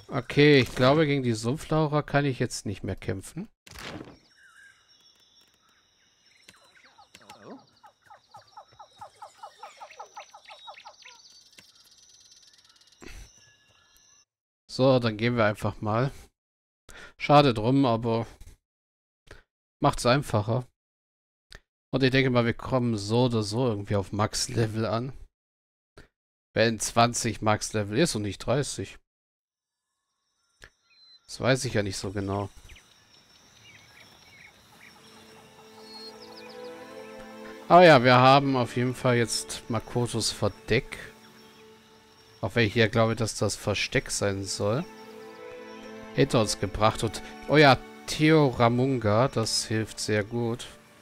Okay, ich glaube, gegen die Sumpflaucher kann ich jetzt nicht mehr kämpfen. So, dann gehen wir einfach mal. Schade drum, aber macht's einfacher. Und ich denke mal, wir kommen so oder so irgendwie auf Max-Level an. Wenn 20 Max-Level ist und nicht 30. Das weiß ich ja nicht so genau. Aber ja, wir haben auf jeden Fall jetzt Makotos Verdeck. Auch wenn ich hier glaube, dass das Versteck sein soll. Hinter uns gebracht. Und, oh ja, Theoramunga, das hilft sehr gut.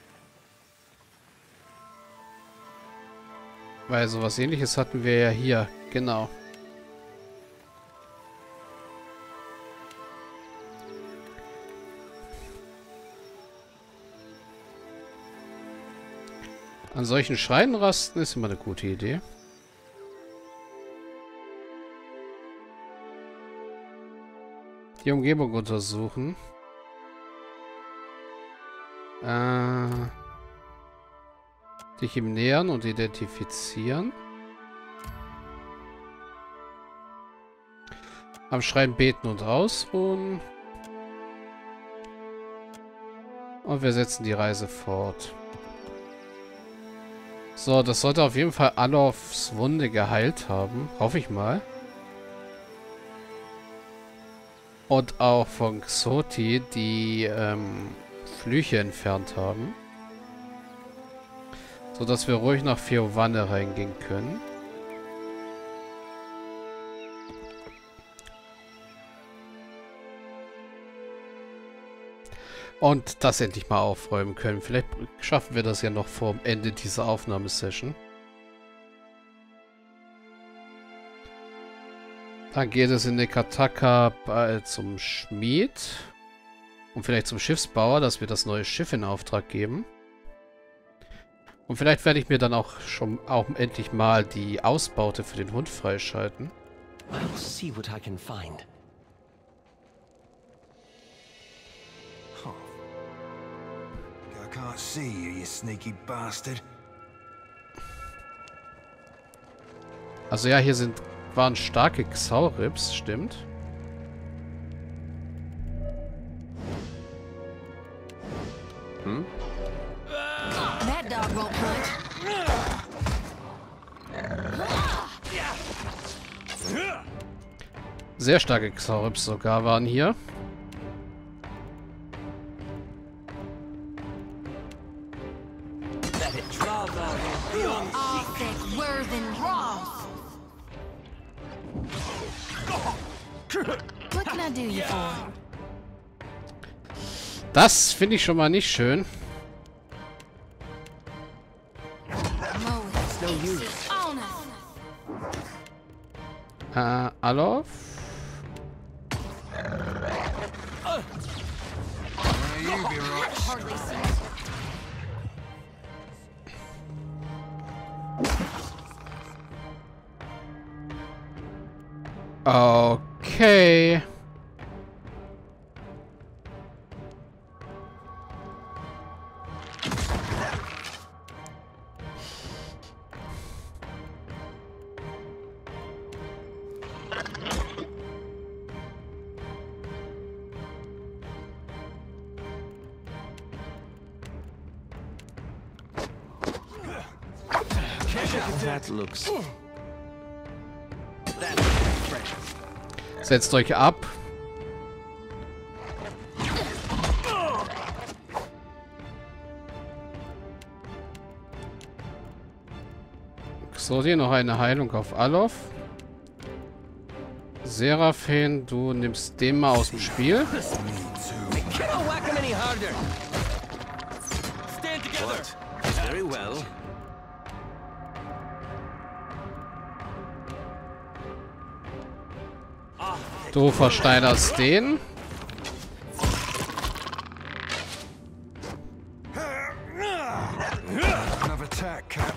Weil sowas Ähnliches hatten wir ja hier. Genau. An solchen Schreinen rasten ist immer eine gute Idee. Die Umgebung untersuchen. Dich ihm nähern und identifizieren. Am Schrein beten und ausruhen. Und wir setzen die Reise fort. So, das sollte auf jeden Fall Alofs Wunde geheilt haben. Hoffe ich mal. Und auch von Xoti die Flüche entfernt haben. So dass wir ruhig nach Feovanne reingehen können. Und das endlich mal aufräumen können. Vielleicht schaffen wir das ja noch vor dem Ende dieser Aufnahmesession. Dann geht es in Nekataka zum Schmied. Und vielleicht zum Schiffsbauer, dass wir das neue Schiff in Auftrag geben. Und vielleicht werde ich mir dann auch endlich mal die Ausbaute für den Hund freischalten. I'll see what I can find. I can't see you, you sneaky bastard. Also ja, hier waren starke Xaurips, stimmt. Hm? That dog won't punch. Sehr starke Xaurips sogar waren hier. What can I do you for? Das finde ich schon mal nicht schön. Alof? Okay. That looks... Setzt euch ab. So, hier noch eine Heilung auf Alof. Seraphin, du nimmst den mal aus dem Spiel. Very well. Du versteinerst den. Another attack, Cap.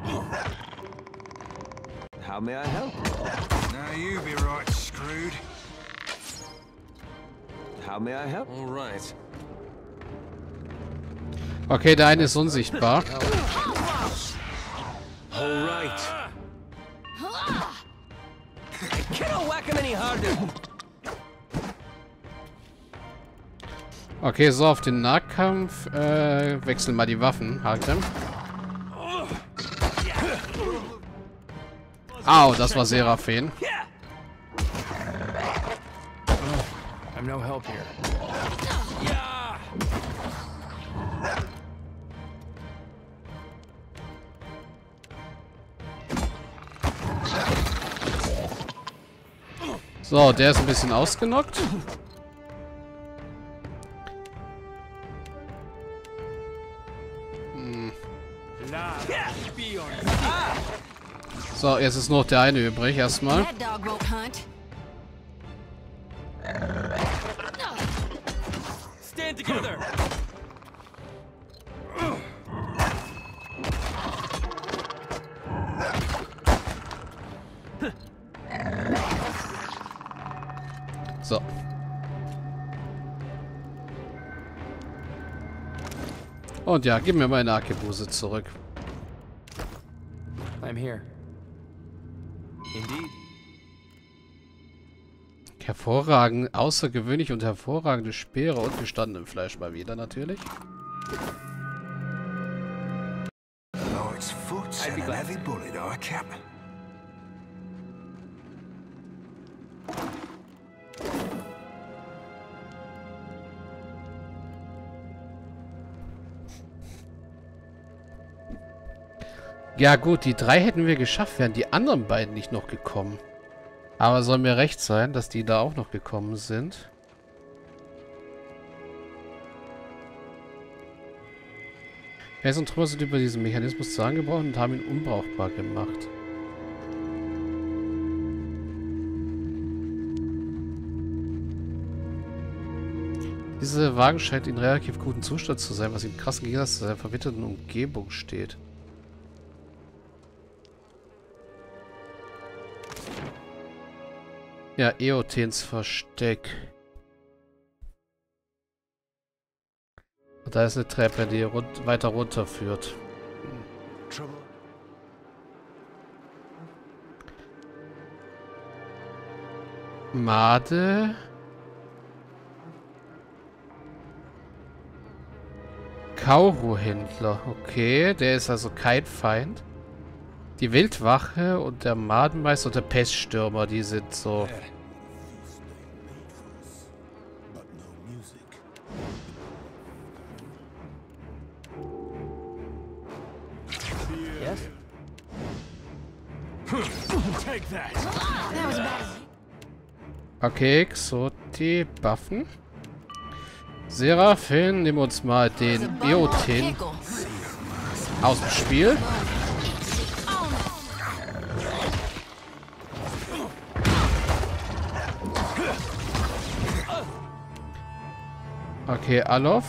How may I help? Now you be right screwed. How may I help? All right. Okay, der eine ist unsichtbar. All right. I cannot whack him any harder. Okay, so auf den Nahkampf. Wechseln mal die Waffen, Hakem. Au, das war Seraphin. I'm no help here. So, der ist ein bisschen ausgenockt. So, jetzt ist noch der eine übrig, erstmal. That dog won't hunt. Stand together. So. Und ja, gib mir meine Arkebuse zurück. I'm here. Indeed. Hervorragend, außergewöhnlich und hervorragende Speere und gestandenem Fleisch mal wieder natürlich. Knight's foot and a heavy bullet, our cap. Ja gut, die 3 hätten wir geschafft, wären die anderen beiden nicht noch gekommen. Aber soll mir recht sein, dass die da auch noch gekommen sind. Fels und Trümmer sind über diesen Mechanismus zusammengebrochen und haben ihn unbrauchbar gemacht. Dieser Wagen scheint in relativ gutem Zustand zu sein, was im krassen Gegensatz zu seiner verwitterten Umgebung steht. Ja, Eotens Versteck. Und da ist eine Treppe, die weiter runter führt. Trouble? Made. Kauru-Händler. Okay, der ist also kein Feind. Die Wildwache und der Madenmeister und der Peststürmer, die sind so... Yes? Take that. That was bad. Okay, Xoti, Buffen. Seraphin, nehmen wir uns mal den Eoten Pickle. aus dem Spiel. Okay, Alof.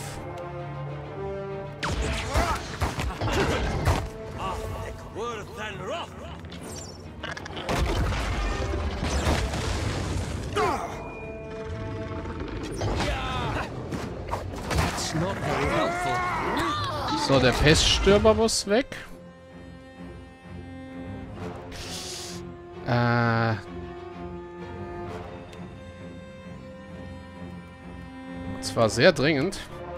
That's not very helpful. So, der Peststürmer muss weg. Zwar sehr dringend.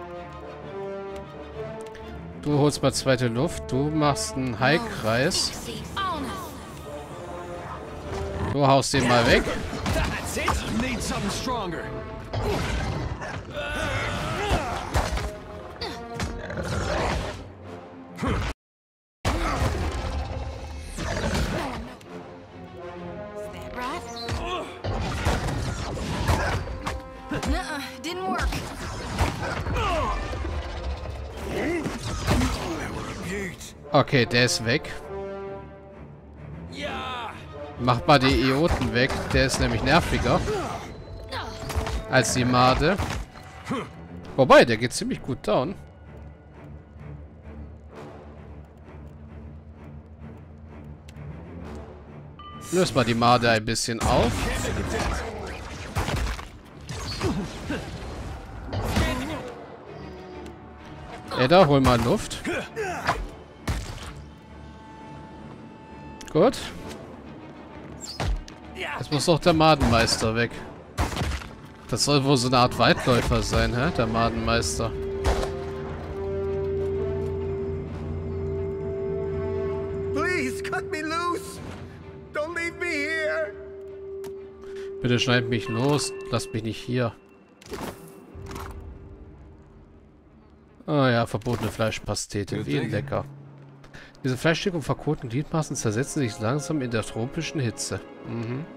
Du holst mal zweite Luft. Du machst einen Heilkreis. Du haust den mal weg. That's it. Need something stronger. Right? Nuh-uh, didn't work. Okay, der ist weg. Ja. Mach mal die Eoten weg. Der ist nämlich nerviger als die Made. Wobei, der geht ziemlich gut down. Löst mal die Made ein bisschen auf. Edda, hol mal Luft. Gut. Jetzt muss doch der Madenmeister weg. Das soll wohl so eine Art Waldläufer sein, hä? Der Madenmeister. Please, cut me loose! Don't leave me here! Bitte schneid mich los. Lasst mich nicht hier. Ah ja, verbotene Fleischpastete. Wie lecker. Diese Fleischstücke und verkohlten Gliedmaßen zersetzen sich langsam in der tropischen Hitze. Mhm.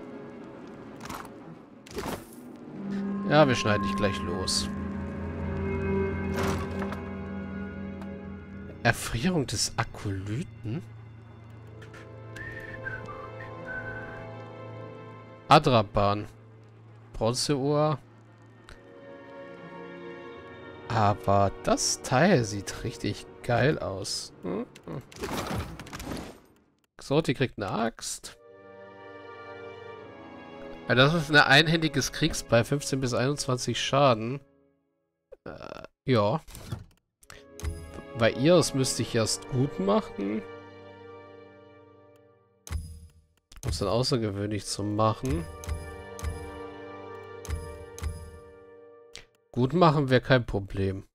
Ja, wir schneiden dich gleich los. Erfrierung des Akolyten? Adraban. Bronzeohr. Aber das Teil sieht richtig geil aus. So, die kriegt eine Axt. Ja, das ist ein einhändiges Kriegsbeil, 15 bis 21 Schaden. Ja. Bei ihr, das müsste ich erst gut machen. Um es dann außergewöhnlich zu machen. Gut machen wäre kein Problem.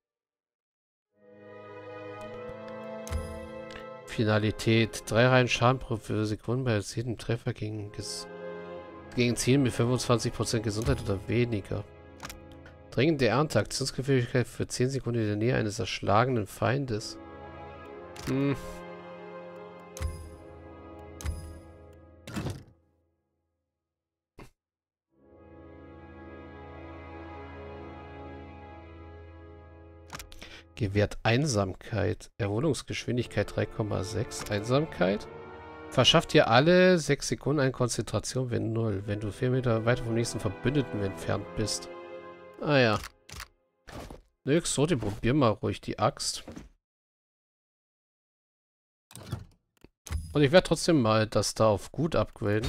Finalität. 3 Reihen Schaden pro Sekunde bei jedem Treffer gegen Ziel mit 25% Gesundheit oder weniger. Dringende Ernte. Aktionsgefähigkeit für 10 Sekunden in der Nähe eines erschlagenen Feindes. Gewährt Einsamkeit. Erholungsgeschwindigkeit 3,6. Einsamkeit. Verschafft dir alle 6 Sekunden eine Konzentration, wenn 0. Wenn du 4 Meter weiter vom nächsten Verbündeten entfernt bist. Ah ja. Nix, so, probier mal ruhig die Axt. Und ich werde trotzdem mal das da auf gut upgraden.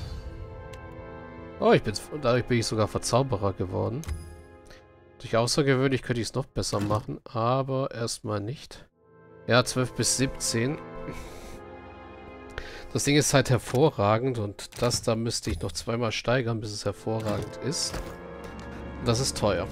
Oh, dadurch bin ich sogar Verzauberer geworden. Durch außergewöhnlich könnte ich es noch besser machen, aber erstmal nicht. Ja, 12 bis 17. Das Ding ist halt hervorragend und das da müsste ich noch zweimal steigern, bis es hervorragend ist. Das ist teuer.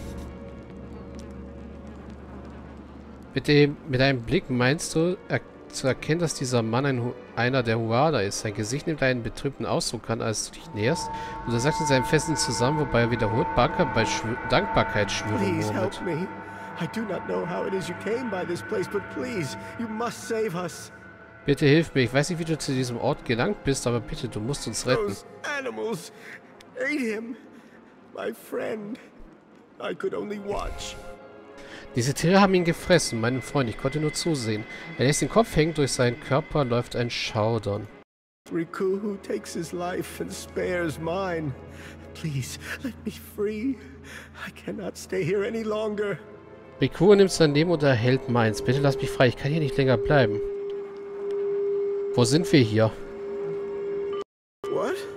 Mit einem Blick meinst du zu erkennen, dass dieser Mann einer der Huada ist. Sein Gesicht nimmt einen betrübten Ausdruck an, als du dich näherst. Und er sagt in seinem festen Zusammen, wobei er wiederholt Dankbarkeit schwören murmelt. I do not know how it is you came by this place, but please, you must save us. Bitte hilf mir. Ich weiß nicht, wie du zu diesem Ort gelangt bist, aber bitte, du musst uns retten. Those animals ate him. My friend. I could only watch. Diese Tiere haben ihn gefressen, meinen Freund. Ich konnte nur zusehen. Er lässt den Kopf hängen, durch seinen Körper läuft ein Schaudern. Riku, who takes his life and spares mine. Please, let me free. I cannot stay here any longer. Riku nimmt sein Leben und erhält meins. Bitte lass mich frei. Ich kann hier nicht länger bleiben. Wo sind wir hier? What?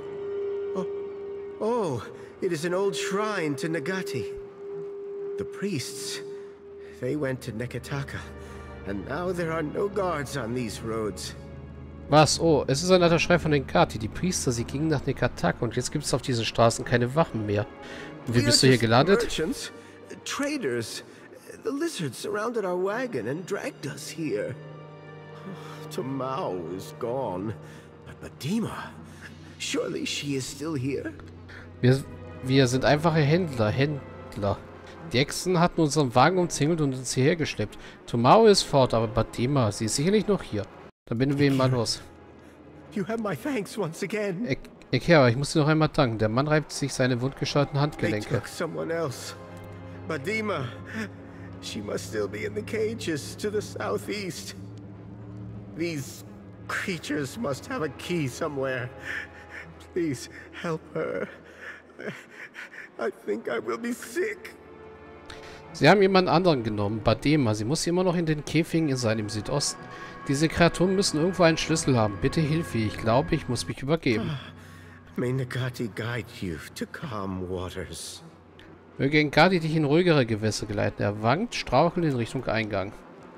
Oh, it is an old shrine to Nagati. The priests, they went to Nekataka, and now there are no guards on these roads. Was? Oh, es ist ein alter Schrei von Nekati. Die Priester, sie gingen nach Nekataka und jetzt gibt es auf diesen Straßen keine Wachen mehr. Und wie bist du hier gelandet? Merchants, traders. The lizards surrounded our wagon and dragged us here. Tomao is gone, but Badima, surely she is still here. Wir sind einfache Händler. Die Echsen hatten unseren Wagen umzingelt und uns hierher geschleppt. Tomao ist fort, aber Badima, sie ist sicherlich noch hier. Dann binden wir ihn mal los. You have my thanks once again. Ikea, ich muss dir noch einmal danken. Der Mann reibt sich seine wundgescheuerten They Handgelenke. took someone else. Badima, she must still be in the cages to the southeast. These creatures must have a key somewhere. Please help her. I think I will be sick. Sie haben jemand anderen genommen, Badema. Sie muss immer noch in den Käfigen sein im Südosten. Diese Kreaturen müssen irgendwo einen Schlüssel haben. Bitte hilf mir. Ich glaube, ich muss mich übergeben. May Nagati guide you to calm waters. Möge Engadi dich in ruhigere Gewässer geleiten. Er wankt, strauchelt in Richtung Eingang.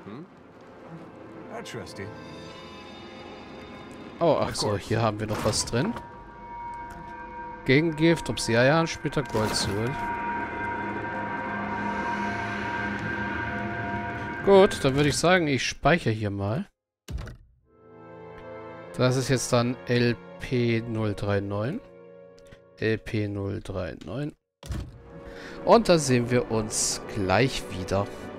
I trust you. Oh, ach so, hier haben wir noch was drin. Gegengift, Obsidian, Splitter, Gold zu holen. Gut, dann würde ich sagen, ich speichere hier mal. Das ist jetzt dann LP039. LP039. Und da sehen wir uns gleich wieder.